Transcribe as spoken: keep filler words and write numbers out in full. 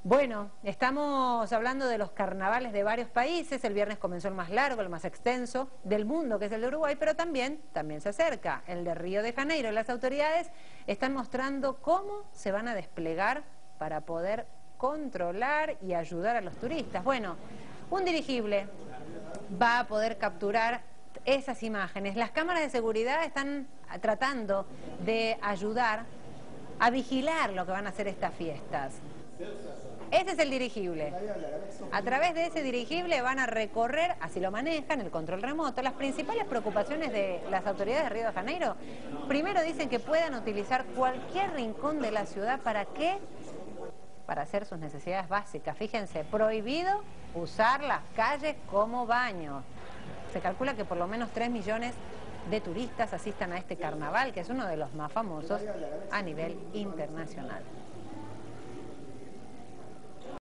Bueno, estamos hablando de los carnavales de varios países. El viernes comenzó el más largo, el más extenso del mundo, que es el de Uruguay, pero también, también se acerca el de Río de Janeiro. Las autoridades están mostrando cómo se van a desplegar para poder controlar y ayudar a los turistas. Bueno, un dirigible va a poder capturar esas imágenes. Las cámaras de seguridad están tratando de ayudar a vigilar lo que van a hacer estas fiestas. Ese es el dirigible. A través de ese dirigible van a recorrer, así lo manejan, el control remoto. Las principales preocupaciones de las autoridades de Río de Janeiro, primero dicen que puedan utilizar cualquier rincón de la ciudad. ¿Para qué? Para hacer sus necesidades básicas. Fíjense, prohibido usar las calles como baño. Se calcula que por lo menos tres millones de turistas asistan a este carnaval, que es uno de los más famosos a nivel internacional.